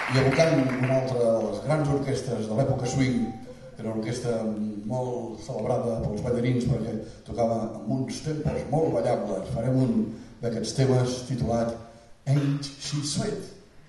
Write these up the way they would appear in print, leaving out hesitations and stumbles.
i evocant una altra de les grans orquestres de l'època swing, que era una orquestra molt celebrada pels ballarins perquè tocava amb uns tempos molt ballables. Farem un d'aquests temes titulat Ain't She Sweet?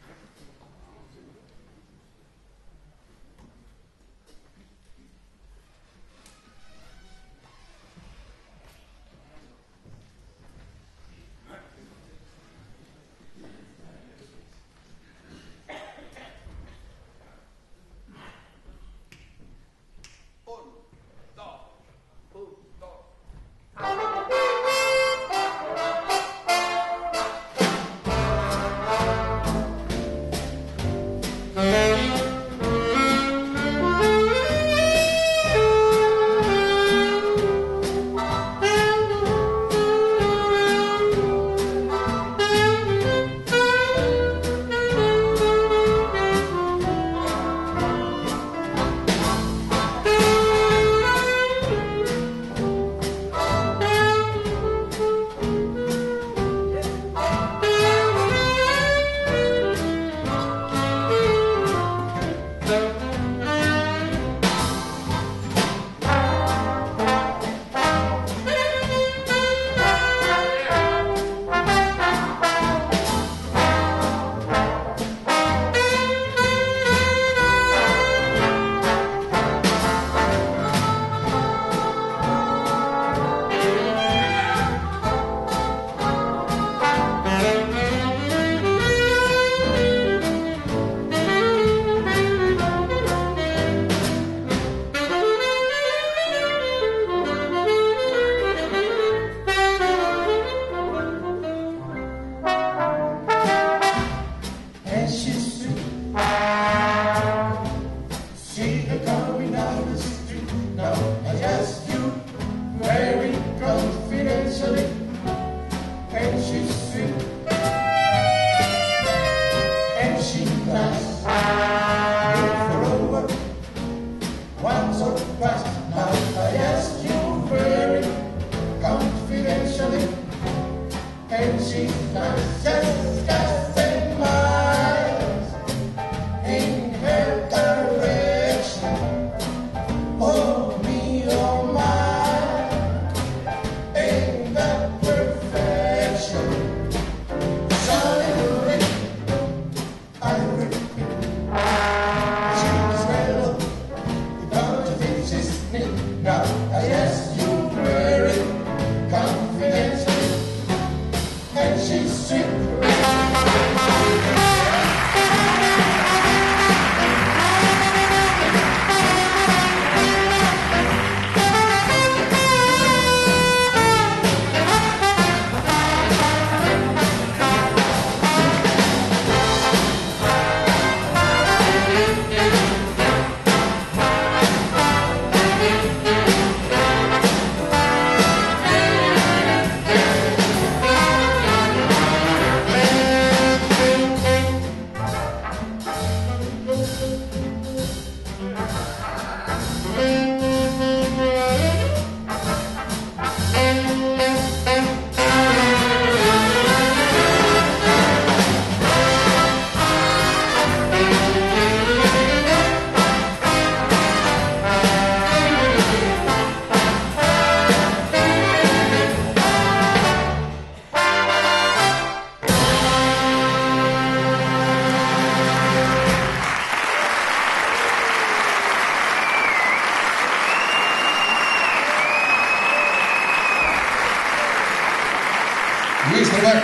Lluís Trebach,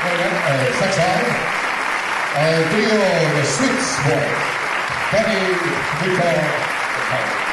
saxofon, el trio de Sweets Boy, Benny, Victor,